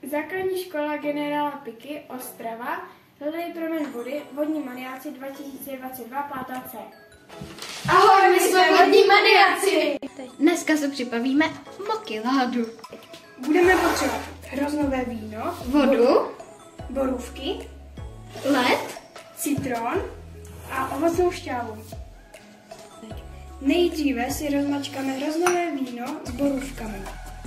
Základní škola generála Piky, Ostrava, hledej pramen vody, vodní maniáci 2022, 5. C. Ahoj, my jsme vodní maniáci! Dneska se připravíme mokyládu. Budeme potřebovat hroznové víno, Vodu, borůvky, led, citron a ovocnou šťávu. Nejdříve si rozmačkáme hroznové víno s borůvkami.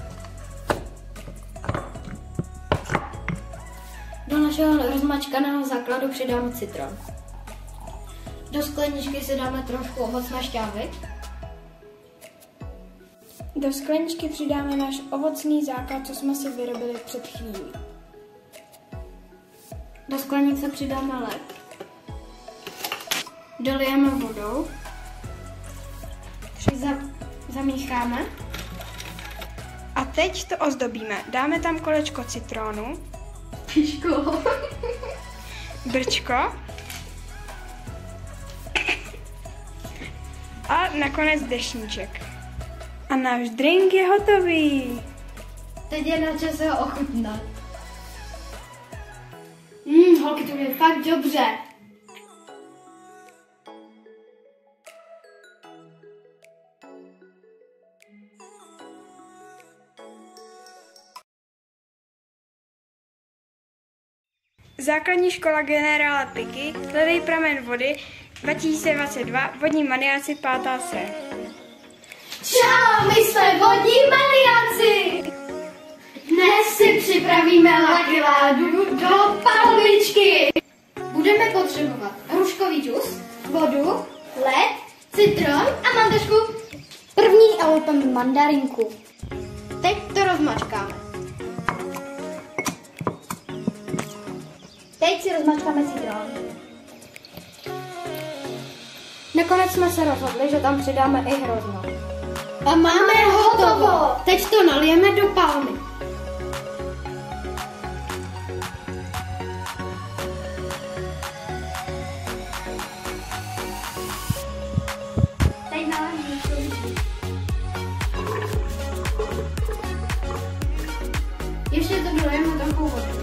do našeho rozmačkaného základu přidáme citron. Do skleničky si dáme trošku ovocné šťávy. Do skleničky přidáme náš ovocný základ, co jsme si vyrobili před chvílí. Do sklenice přidáme led. Dolijeme vodou. Zamícháme. A teď to ozdobíme. Dáme tam kolečko citronu, Piško. brčko a nakonec deštníček. A náš drink je hotový. Teď je na čase ho ochutnat. Holky, to je fakt dobře. Základní škola generála Piky, hledej pramen vody 2022, vodní maniáci 5. C. Čau, my jsme vodní maniáci! Dnes si připravíme mokyládu do palmičky. Budeme potřebovat hruškový džus, vodu, led, citron a mandařku. První a lupem mandarinku. Teď to rozmačkáme. Teď si rozmačkáme citron. Nakonec jsme se rozhodli, že tam přidáme i hrozno. A máme hotovo! Teď to nalijeme do palmy. Teď nalijeme ještě to dolijeme trochu vody.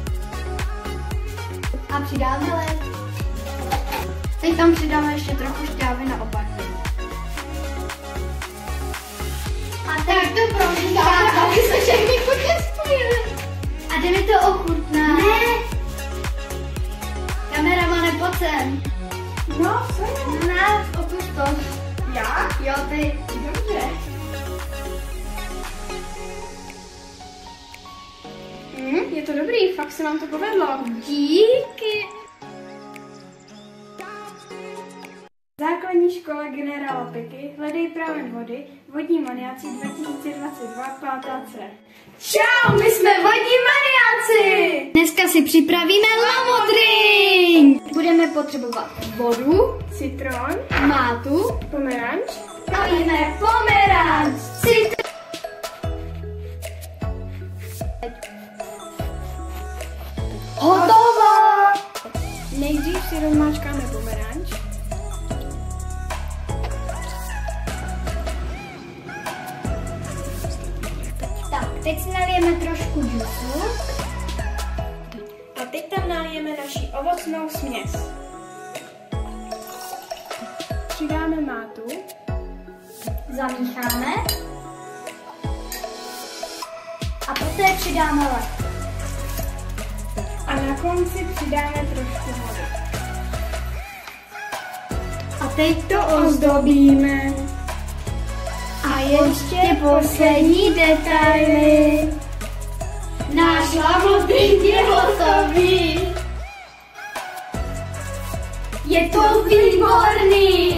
A přidáme led. Teď tam přidáme ještě trochu šťávy na obarvení. A tak to promícháme, aby se všechny chutě spojily. A jdeme to ochutnat. Ne. Kameramane, pojď sem. No, co je? Na, okus to. Já? Jo, ty. Dobře. Je to dobrý, fakt se nám to povedlo. Díky. Základní škola generála Piky, hledej pramen vody, vodní maniáci 2022, 5. C. Čau, my jsme vodní maniáci! Dneska si připravíme lamodrink. Budeme potřebovat vodu, Citron, mátu, pomeranč, To jíme pomeranč, citron. hotovo. nejdřív si rozmáčkáme pomeranč, Tak, teď si nalijeme trošku džusu. a teď tam nalijeme naši ovocnou směs. Přidáme mátu, Zamícháme. A poté přidáme led. a na konci přidáme trošku vody. A teď to Ozdobíme. A ještě poslední detaily. Náš lamodrink je hotový. Je to výborný!